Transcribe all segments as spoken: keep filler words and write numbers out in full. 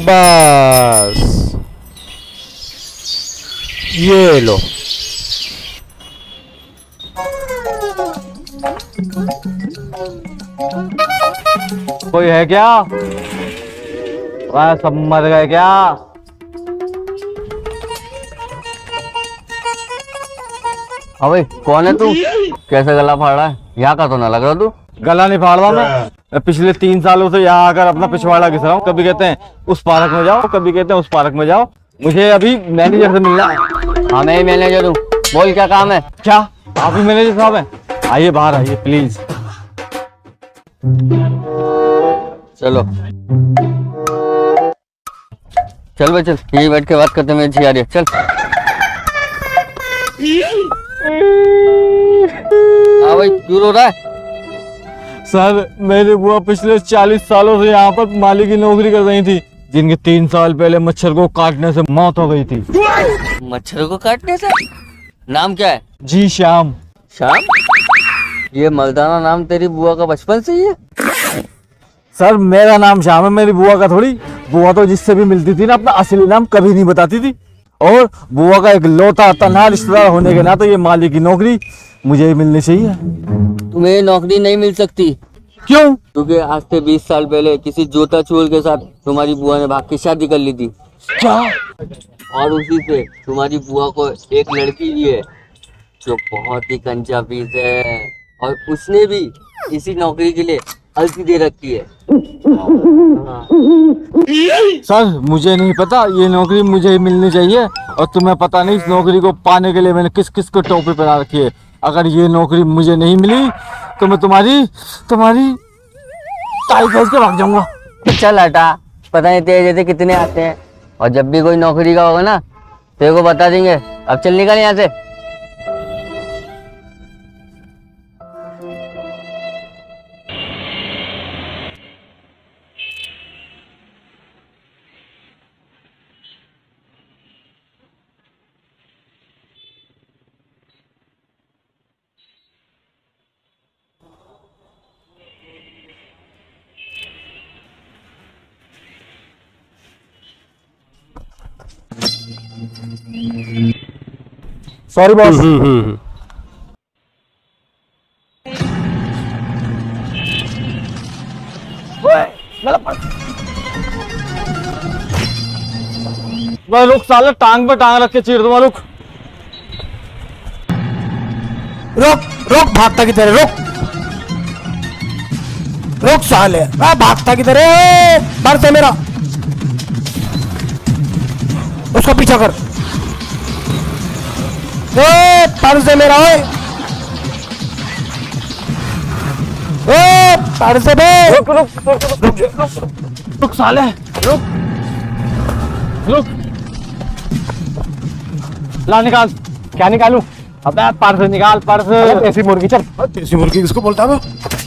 बस ये लो। कोई है क्या? वह सब मर गए क्या? हाँ भाई, कौन है तू? कैसे गला फाड़ रहा है? यहाँ का तो ना लग रहा तू। गला नहीं फाड़ रहा मैं पिछले तीन सालों से यहाँ आकर अपना पिछवाड़ा घिस रहा हूँ। कभी कहते हैं उस पार्क में जाओ, कभी कहते हैं उस पार्क में जाओ। मुझे अभी मैनेजर से मिलना है। हाँ मैं ही मैनेजर हूँ, बोल क्या काम है? क्या आप ही मैनेजर साहब हैं? आइए बाहर आइए प्लीज। चलो चल भाई चल, यही बैठ के बात करते मेरी छी आ रही है। चल हाँ भाई, क्यों रो रहा है? सर मेरी बुआ पिछले चालीस सालों से यहाँ पर माली की नौकरी कर रही थी, जिनके तीन साल पहले मच्छर को काटने से मौत हो गई थी। मच्छर को काटने से? नाम क्या है? जी श्याम। श्याम? ये मर्दाना नाम तेरी बुआ का बचपन से ही है? सर मेरा नाम श्याम है, मेरी बुआ का थोड़ी। बुआ तो जिससे भी मिलती थी ना अपना असली नाम कभी नहीं बताती थी। और बुआ का एक लौता तन्हा रिश्तेदार होने के नाते ये माली की नौकरी मुझे ही मिलनी चाहिए। तुम्हें नौकरी नहीं मिल सकती। क्यों? क्योंकि आज से बीस साल पहले किसी जोता चोर के साथ तुम्हारी बुआ ने भाग के शादी कर ली थी। क्या? और उसी से तुम्हारी बुआ को एक लड़की भी है जो बहुत ही कंचा पीस है, और उसने भी इसी नौकरी के लिए अर्जी दे रखी है। सर मुझे नहीं पता, ये नौकरी मुझे ही मिलनी चाहिए। और तुम्हें पता नहीं इस नौकरी को पाने के लिए मैंने किस किस को टोपी पहना रखी है। अगर ये नौकरी मुझे नहीं मिली तो मैं तुम्हारी तुम्हारी टाई फेंक के भाग जाऊंगा। चल हटा, पता नहीं तेरे जैसे कितने आते हैं, और जब भी कोई नौकरी का होगा ना तेरे को बता देंगे। अब चल निकल यहाँ से। Sorry boss. मैं रुक साले, टांग पे टांग रख के चीर दूंगा। रुक रुक रुक, भागता की तरह रुक रुक साले, भागता की तरह। पर्स है मेरा, उसका पीछा कर। ए पर्स है मेरा, ओए ए पर्स है बे। रुक रुक रुक रुक रुक रुक साले, रुक रुक। ला निकाल। क्या निकालूं? अबे पर्स निकाल, पर्स। देसी मुर्गी। चल देसी मुर्गी किसको बोलता है?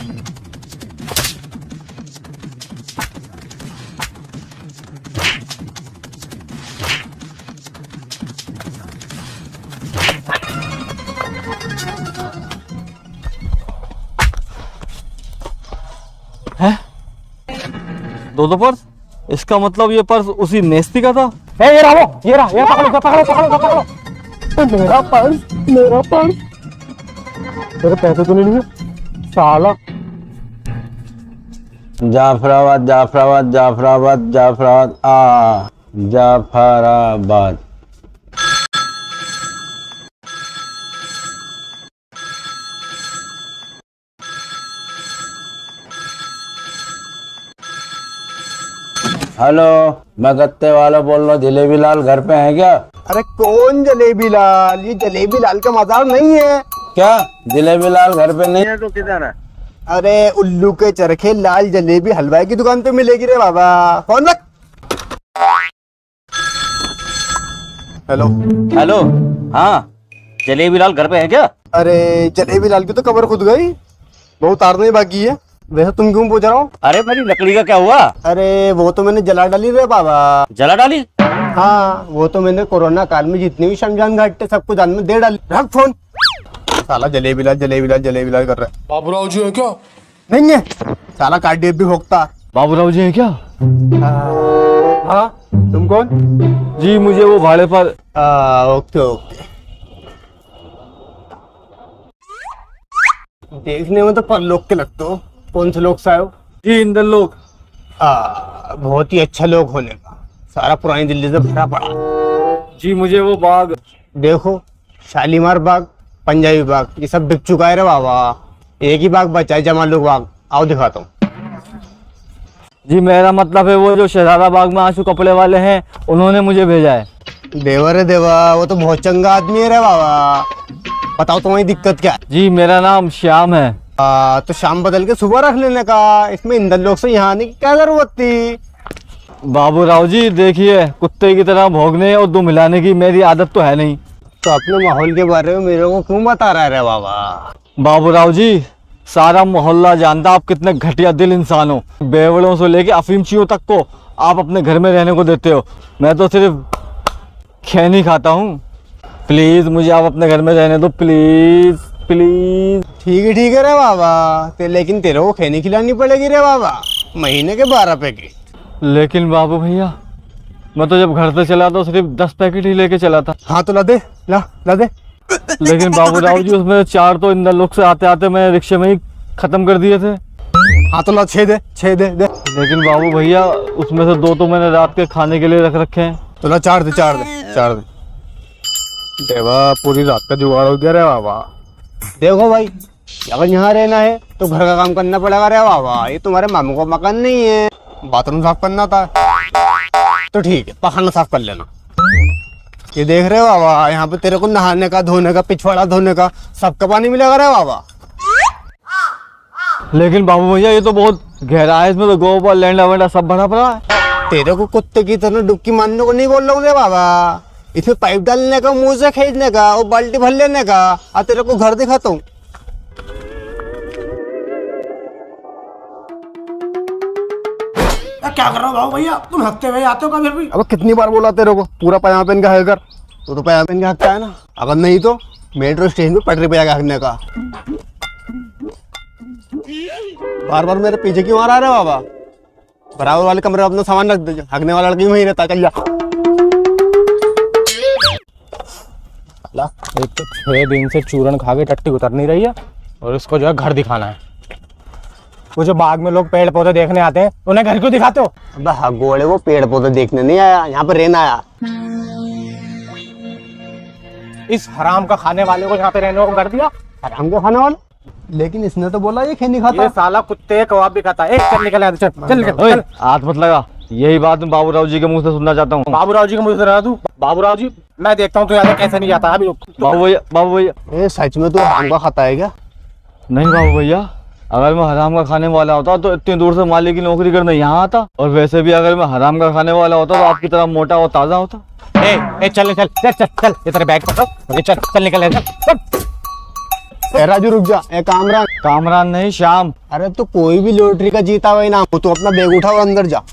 है दो दो पर्स? इसका मतलब ये पर्स उसी नेस्ती का था। ए, ये रहा वो, ये रहा, ये पकड़ो पकड़ो पकड़ो पकड़ो। मेरा पर्स, मेरा पर्स। तेरे पैसे तो नहीं लिए साला। जाफराबाद जाफराबाद जाफराबाद जाफराबाद आ जाफराबाद। हेलो, मैं गत्ते वाला बोल रहा हूँ। जलेबी लाल घर पे है क्या? अरे कौन जलेबी लाल? ये जलेबी लाल का मजार नहीं है क्या? जलेबी लाल घर पे नहीं है तो किधर है? अरे उल्लू के चरखे, लाल जलेबी हलवाई की दुकान पे मिलेगी रे बाबा। फोन रख। हेलो हेलो, हाँ जलेबी लाल घर पे है क्या? अरे जलेबी लाल की तो कबर खुद गई, वो उतारने बाकी है। वैसे तुम क्यों पूछ रहा हूँ? अरे मेरी लकड़ी का क्या हुआ? अरे वो तो मैंने जला डाली रे बाबा। जला डाली? हाँ, वो तो मैंने कोरोना काल में जितनी भी शमशान घाट थे सबको जान में दे डाली। रख फोन। साला जलेबी लाल जलेबी लाल जलेबी लाल कर रहा है। बाबूराव जी है क्या? नहीं है साला, कार्ड भी भोगता। बाबूराव जी है क्या? हाँ, तुम कौन? जी मुझे वो भाड़े पर। आ, ओके ओके। देखने में तो परलोक के लगते हो। कौन से लोग से आए हो? जी इंदर लोग। आ, बहुत ही अच्छा लोग होने का, सारा पुरानी दिल्ली से भरा पड़ा। जी मुझे वो बाग। देखो, शालीमार बाग, पंजाबी बाग, ये सब बिक चुका है रे बाबा। एक ही बाग बचा है, जमालू बाग। आओ दिखाता हूँ। जी मेरा मतलब है वो जो शहजादा बाग में आंसू कपड़े वाले हैं, उन्होंने मुझे भेजा है। देवा रे देवा, वो तो बहुत चंगा आदमी है रे बाबा। बताओ तुम्हारी दिक्कत क्या है? जी मेरा नाम श्याम है। आ, तो शाम बदल के सुबह रख लेने का। इसमें इंदर लोग से यहाँ आने की क्या जरूरत थी? बाबू राव जी देखिए, कुत्ते की तरह भौंकने और दुम हिलाने की मेरी आदत तो है नहीं। तो अपने माहौल के बारे में मेरे को क्यों बता रहा है रे बाबा? बाबू राव जी सारा मोहल्ला जानता आप कितने घटिया दिल इंसान हो। बेवड़ों से लेके अफीमचियों तक को आप अपने घर में रहने को देते हो। मैं तो सिर्फ खैनी खाता हूँ। प्लीज मुझे आप अपने घर में रहने दो, प्लीज प्लीज। ठीक है ठीक है रे बाबा, ते लेकिन तेरे को खैनी खिलानी पड़ेगी रे बाबा, महीने के बारह पैकेट। लेकिन बाबू भैया मैं तो जब घर से चला तो सिर्फ दस पैकेट ही लेके चला था। हाँ तो ला दे, ला ला दे। लेकिन बाबू राव जी उसमें चार तो इंदर लोग से आते आते मैं रिक्शे में ही खत्म कर दिए थे। हाँ तो ला छः दे, छः दे दे। लेकिन बाबू भैया उसमें से दो तो मैंने रात के खाने के लिए रख रखे हैं। तो ला चार दे, चार दे, चार दे। देवा पूरी रात का जुगाड़ हो गया रे बाबा। देखो भाई, अगर यहाँ रहना है तो घर का काम करना पड़ेगा रे बाबा। ये तुम्हारे मामू का मकान नहीं है। बाथरूम साफ करना था तो ठीक है, पखाना साफ कर लेना। ये देख रहे हो बाबा, यहाँ पे तेरे को नहाने का, धोने का, पिछवाड़ा धोने का सबका पानी मिलेगा रे बाबा। लेकिन बाबू भैया ये तो बहुत गहरा है, इसमें तो गोबर लैंडा वैंडा सब भरा पड़ा है। तेरे को कुत्ते की तरह डुबकी मारने को नहीं बोल रहा हूँ रे बाबा। इसमें पाइप डालने का, मुंह से खींचने का और बाल्टी भर लेने का। और तेरे को घर दिखाता हूँ। क्या कर रहा हो भाऊ भैया, तुम हफ्ते में आते हो कभी भी? अब कितनी बार बोला तेरे को पूरा पैजामा पहन के हक कर। तो, तो पैजामा पहन के हकता है ना, अगर नहीं तो मेट्रो स्टेशन पे पटरी पे जाकर हकने का। बार बार मेरे पीछे क्यों आ रहा है बाबा? बराबर वाले कमरे में अपना सामान रख दे, हकने वाला लड़की वहीं रहता। चल जा। एक तो छह दिन से चूरन खा के टट्टी उतर नहीं रही है और इसको जो है घर दिखाना है। वो जो बाग में लोग पेड़ पौधे देखने आते हैं, उन्हें घर क्यों दिखाते हो? अबे गोड़े, वो पेड़ पौधे देखने नहीं आया, यहाँ पे रहना आया। इस हराम का खाने वाले को यहाँ पे रहने को कर दिया। हराम को खाने वाला? लेकिन इसने तो बोला ये खैनी खाता। ये साला कुत्ते कबाब भी खाता है। चल निकल यहाँ से, चल चल निकल, चल। हाथ मत लगा, यही बात मैं बाबू राव जी के मुंह से सुनना चाहता हूँ। बाबू राव जी को मुझे सुना दूं? बाबू राव जी, मैं देखता हूँ तो यहाँ कैसे नहीं जाता अभी। बाबू भैया, बाबू भैया, ए सच में तू हराम का खाता है क्या? नहीं बाबू भैया, अगर मैं हराम का खाने वाला होता तो इतनी दूर से माली की नौकरी करने यहाँ आता। और वैसे भी अगर मैं हराम का खाने वाला होता तो आपकी तरह मोटा और ताजा होता। ए, ए, चल चल चल चल चल, ये तेरे बैग पकड़ो, चल चल निकल चल, चल। ए राजू रुक जा। ए कामरान। कामरान नहीं, श्याम। अरे तो कोई भी लॉटरी का जीता हुआ इनाम हो तो अपना बैग उठा और अंदर जा।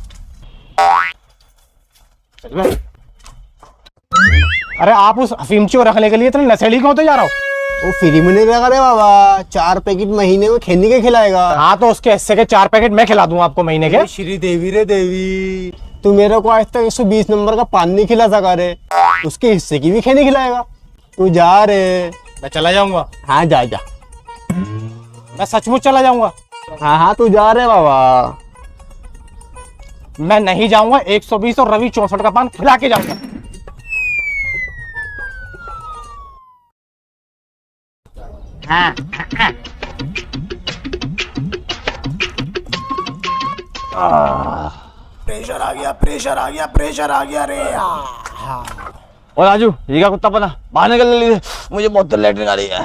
अरे आप उस अफीमची को रखने के लिए इतने नशेड़ी क्यों होते जा रहा हो? वो फ्री में नहीं रहेगा रे बाबा, चार पैकेट महीने में खैनी के खिलाएगा। हाँ तो उसके हिस्से के चार पैकेट मैं खिला दूं आपको महीने के। श्री देवी रे देवी, तू मेरे को आज तक एक सौ बीस नंबर का पान नहीं खिला सका रे, उसके हिस्से की भी खैनी खिलाएगा? तू जा रे। मैं चला जाऊंगा। हाँ जा जा। मैं सचमुच चला जाऊंगा। हाँ हाँ तू जा रे बाबा। मैं नहीं जाऊंगा। एक सौ बीस और रवि चौसठ का पान खिला के जाऊंगा। प्रेशर आ गया, प्रेशर आ गया, प्रेशर आ गया रे। और राजू, ये क्या कुत्ता पना, बाहर निकल ले, मुझे बहुत लेटरिन आ रही है।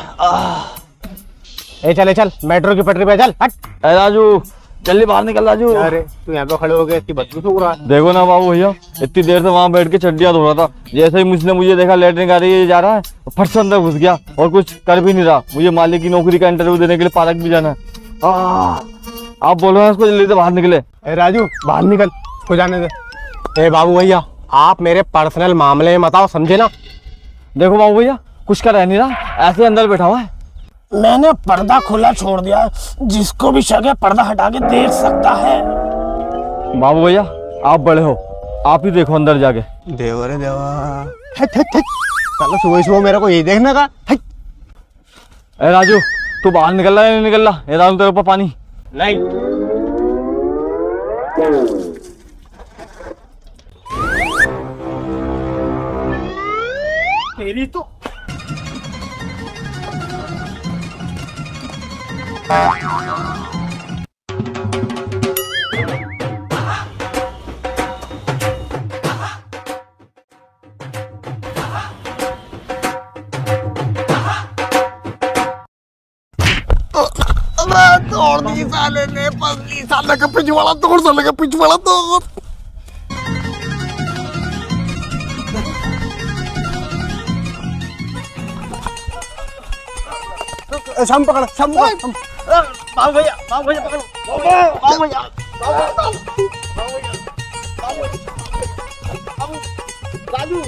ए चले चल, मेट्रो की पटरी पे चल। हट। ए राजू जल्दी बाहर निकल राजू। अरे तू यहाँ पे खड़े हो गए, इतनी बदबू सूख रहा है। देखो ना बाबू भैया, इतनी देर से वहाँ बैठ के चड्डियाँ धो रहा था, जैसे ही मुझने मुझे देखा लेटरिन आ रही है, जा रहा है, फट से अंदर घुस गया और कुछ कर भी नहीं रहा। मुझे मालिक की नौकरी का इंटरव्यू देने के लिए पार्क भी जाना है। आप बोलो ना उसको जल्दी से बाहर निकले। ए राजू बाहर निकल, को जाने दे। ए बाबू भैया, आप मेरे पर्सनल मामले में बताओ, समझे ना? देखो बाबू भैया, कुछ का रह नहीं रहा, ऐसे अंदर बैठा हुआ है। मैंने पर्दा खुला छोड़ दिया, जिसको भी शक है पर्दा हटा के देख सकता है। बाबू भैया आप बड़े हो, आप ही देखो अंदर जाके। देवा रे देवा, हट हट हट, साला सुबह सुबह मेरे को ये देखने का। हट। ए राजू, तू बाहर निकल रहा है नहीं निकल रहा? ये डालूं तेरे ऊपर पानी? नहीं। तेरी तो तोड़ दी साले ने, पसली साले का पिछवाड़ा तोड़, साले का पिछवाड़ा तोड़। शाम पकड़, शाम पकड़। बाबू भैया, बाबू भैया पकड़ो, बाबू भैया, बाबू भैया, बाबू भैया, बाबू राजू।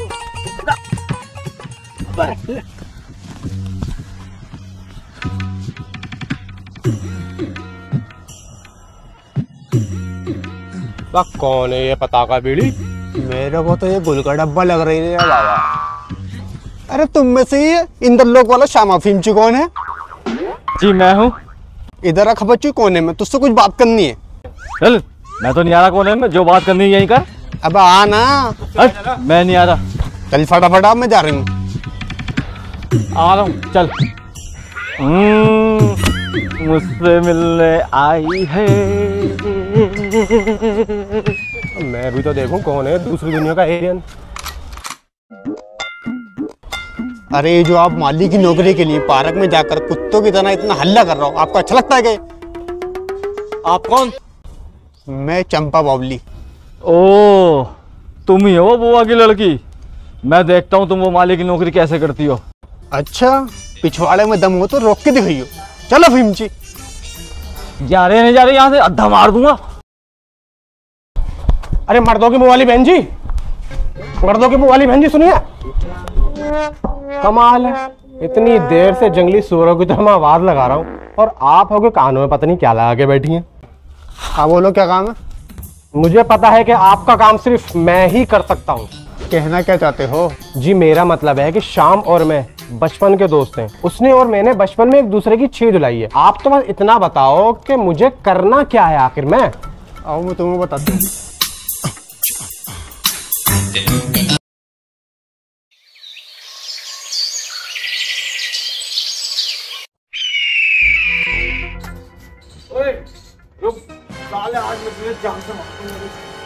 कौन है ये पताका बीड़ी? मेरे को तो ये गुल का डब्बा लग रही है बाबा। अरे तुम में से ये इंद्रलोक वाला श्यामा फिल्मची कौन है? जी मैं हूँ। इधर रख बच्ची कोने में, तुझसे कुछ बात करनी है। चल, मैं तो नहीं आ रहा कोने में, जो बात करनी है यहीं कर। अब आ ना। हट, मैं नहीं आ रहा। चल फटाफट, अब मैं जा रही हूँ। आ रहा हूँ, चल। मुझसे मिलने आई है। मैं भी तो देखूं कौन है दूसरी दुनिया का एलियन। अरे जो आप माली की नौकरी के लिए पार्क में जाकर कुत्तों की तरह इतना हल्ला कर रहा हो, आपको अच्छा लगता है क्या? आप कौन? मैं चंपा बावली। ओ, तुम ही हो बुआ की लड़की। मैं देखता हूँ तुम वो माली की नौकरी कैसे करती हो। अच्छा, पिछवाड़े में दम हो तो रोक के दिखाइयो। चलो फिल्मची। जा रहे नहीं जा रहे, यहाँ से अद्धा मार दूंगा। अरे मर्दों की मुँह वाली बहन जी, मर्दों की मुँह वाली बहन जी सुनिए। कमाल है, इतनी देर से जंगली सूअरों की तरह मैं आवाज लगा रहा हूँ और आप होगे कानों में पता नहीं क्या लगा के बैठी हैं। हाँ बोलो, क्या काम है? मुझे पता है कि आपका काम सिर्फ मैं ही कर सकता हूँ। कहना क्या चाहते हो? जी मेरा मतलब है कि शाम और मैं बचपन के दोस्त हैं। उसने और मैंने बचपन में एक दूसरे की छीं धुलाई है। आप तो बस इतना बताओ कि मुझे करना क्या है आखिर में। आओ मैं तुम्हें बताता हूँ। साले आज मैं तुम्हें जान से मारूंगा।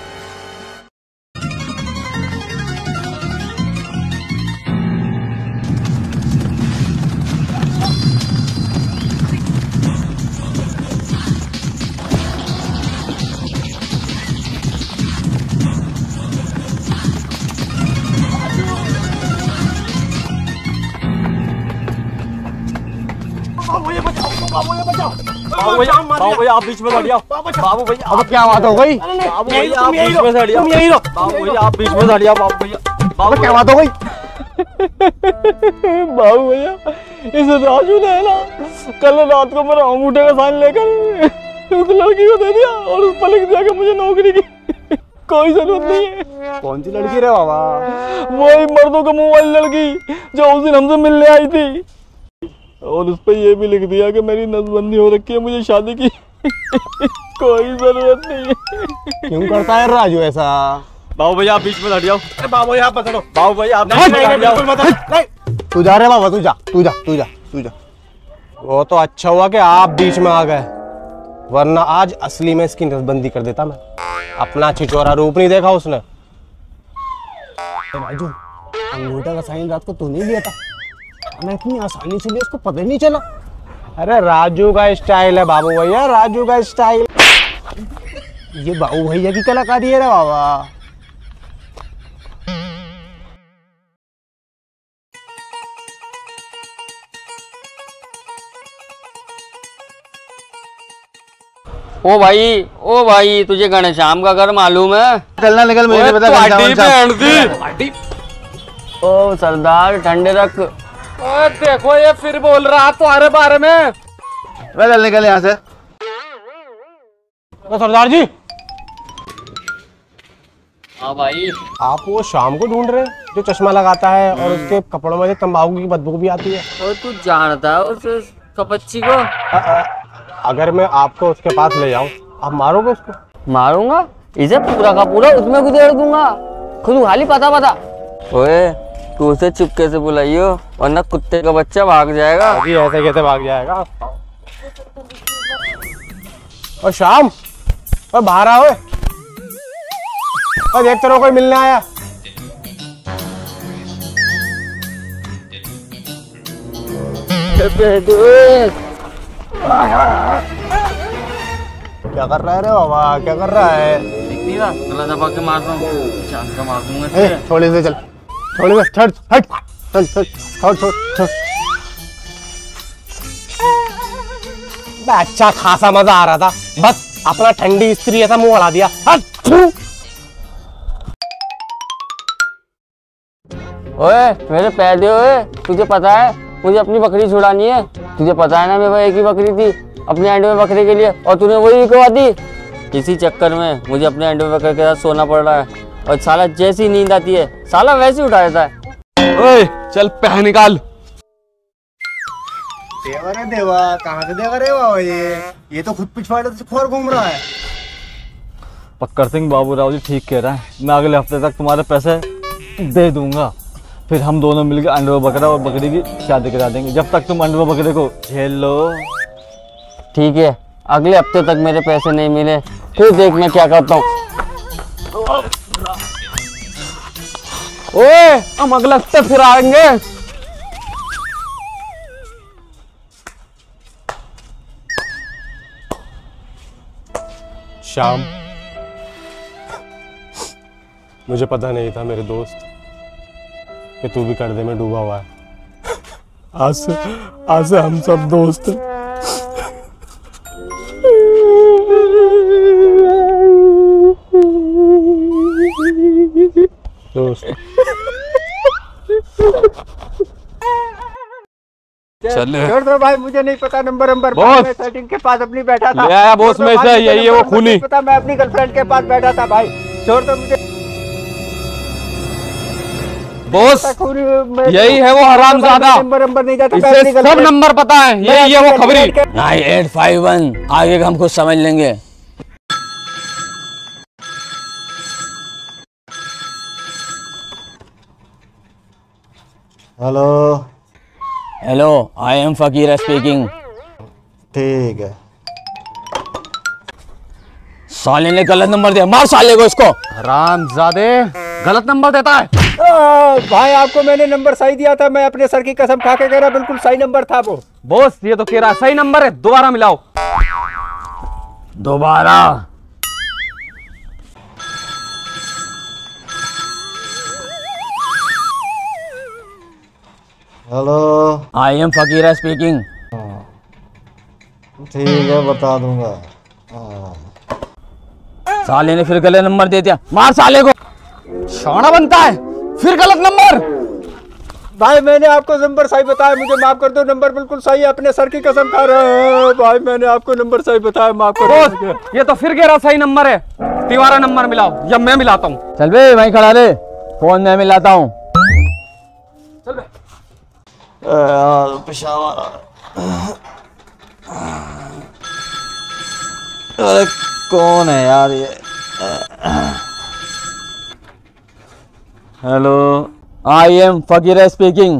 बाबू भैया, बाबू भैया आप बीच में खड़े हो। बाबू भैया, अब क्या बात हो गई? बाबू भैया आप बीच में खड़े हो। बाबू भैया आप बीच में खड़े हो। बाबू भैया, बाबू क्या बात हो गई? बाबू भैया, इस राजू ने ना कल रात को मेरा अंगूठे का साइन लेकर उस लड़की को दे दिया और उस पर लिख दिया कि मुझे नौकरी की कोई जरूरत नहीं है। कौन सी लड़की रे बाबा? वही मर्दों का मुंह वाली लड़की जो उस दिन हमसे मिलने आई थी, और उस पर ये भी लिख दिया कि मेरी नसबंदी हो रखी है, मुझे शादी की कोई जरूरत नहीं है। क्यों करता है राजू ऐसा? बाबू भैया आप बीच में हट जाओ। बाबू यहाँ पकड़ो। बाबू भैया आप नहीं, नहीं, बिल्कुल मत हट। तू जा रे बाबा, तू जा, तू जा, तू जा, तू जा। वो तो अच्छा हुआ कि आप बीच में आ गए, वरना आज असली में इसकी नसबंदी कर देता मैं। अपना छिछोरा रूप नहीं देखा उसने। राजू, अंगूठा का साइन रात को तू नहीं लिया था? मैं इतनी आसानी से लिया, उसको पता ही नहीं चला। अरे राजू का स्टाइल है बाबू भैया, राजू का स्टाइल। ये बाबू भैया की कलाकारी है रे बाबा। ओ भाई, ओ भाई, तुझे घनश्याम का घर मालूम है? चलना निकल, मुझे नहीं पता। ओ सरदार ठंडे रख। ओ देखो ये फिर बोल रहा तुम्हारे बारे में। चल निकल यहाँ से। तो सरदार जी, हाँ भाई। आप वो शाम को ढूंढ रहे हैं जो चश्मा लगाता है और उसके कपड़ों में से तंबाकू की बदबू भी आती है? और तू जानता है उस कपच्ची को? अ, अ, अगर मैं आपको उसके पास ले जाऊं, आप मारोगे उसको? मारूंगा इसे पूरा का पूरा, उसमें गुदेड़ दूंगा, खुद खाली पता पता। ओए तू उसे चुपके से बुलाइयो वरना कुत्ते का बच्चा भाग जाएगा। अभी ऐसे कैसे भाग जाएगा? और शाम, और बाहर आओ, और देख तेरे कोई मिलने आया। क्या कर रहा है रे बाबा, क्या कर रहा है? गला दबा के मार रहा हूँ, जान से मार दूंगा ए, तुझे। छोड़ इसे, चल छोड़ इसे, छोड़, हट, चल चल छोड़ छोड़ छोड़। बे, अच्छा खासा मजा आ रहा था, बस अपना ठंडी स्त्री ऐसा मुंह हला दिया। हट, छू। ओए मेरे पैर दे। ओए तुझे पता है मुझे अपनी बकरी छुड़ानी है, तुझे पता है ना मेरे पास एक ही बकरी थी अपने एंड में बकरी के लिए, और तूने वही विकवा दी। इसी चक्कर में मुझे अपने एंड में बकरी के साथ सोना पड़ रहा है, और साला जैसी नींद आती है साला वैसे उठा देता है। ओए चल पैर निकाल। देवा रे देवा, कहाँ से देवा रे बाबा? ये ये तो खुद पिछवाड़े से खोर घूम रहा है। पक्कर सिंह बाबू राव जी ठीक कह रहा है, मैं अगले हफ्ते तक तुम्हारे पैसे दे दूंगा, फिर हम दोनों मिलकर अंडवा बकरा और बकरी की शादी करा देंगे, जब तक तुम अंडवा बकरे को झेल लो। ठीक है, अगले हफ्ते तक मेरे पैसे नहीं मिले फिर देख मैं क्या करता हूँ। ओए हम अगले हफ्ते फिर आएंगे। शाम, मुझे पता नहीं था मेरे दोस्त कि तू भी कर्जे में डूबा हुआ है। आज से आज से हम सब दोस्त हैं। दोस्त चल छोड़ दो भाई, मुझे नहीं पता नंबर नंबर बॉस। मैं सेटिंग के पास अपनी बैठा था। ले आया बॉस छोड़ दो में भाई, से, मुझे यही है वो नंबर नंबर खूनी। नहीं पता, मैं अपनी गर्लफ्रेंड के पास बैठा था भाई, छोड़ दो मुझे। बॉस खूनी मैं- यही है वो हरामजादा, नंबर नंबर नहीं जाता, मैं इसे अपनी सब girlfriend- नंबर पता है, यही है वो खबरी। नाइन एट फाइव वन, आगे का हम खुद समझ लेंगे। Hello. Hello, I am Fakir speaking. ठीक है। साले ने गलत नंबर दिया, मार साले को इसको। हरामजादे गलत नंबर देता है। आ, भाई आपको मैंने नंबर सही दिया था, मैं अपने सर की कसम खा के कह रहा बिल्कुल सही नंबर था वो। बॉस ये तो कह रहा सही नंबर है, दोबारा मिलाओ। दोबारा। Hello. I am Fakir speaking. ठीक है, बता दूंगा। हाँ। साले ने फिर गलत नंबर दे दिया, मार साले को। शाना बनता है, फिर गलत नंबर। भाई मैंने आपको नंबर सही बताया, मुझे माफ कर दो, नंबर बिल्कुल सही है, अपने सर की कसम खा रहा है भाई, मैंने आपको नंबर सही बताया, माफ कर दो। बॉस ये तो फिर कह रहा सही नंबर है, तिवारा नंबर मिलाओ या मैं मिलाता हूँ। चल बे वहीं खड़ा रे, फोन में मिलाता हूँ। यार पेशाब। अरे कौन है यार ये? Hello, I am Fakir speaking.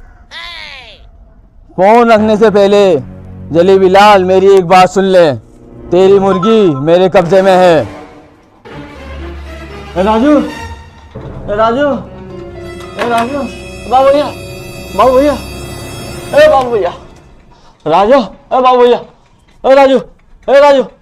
Phone रखने से पहले जलेबी लाल मेरी एक बात सुन ले, तेरी मुर्गी मेरे कब्जे में है। ए राजू, ए राजू, ए राजू, बाबू भैया, बाबू भैया, ए बाबू भैया, राजू, ए बाबू भैया, ए राजू, ए राजू।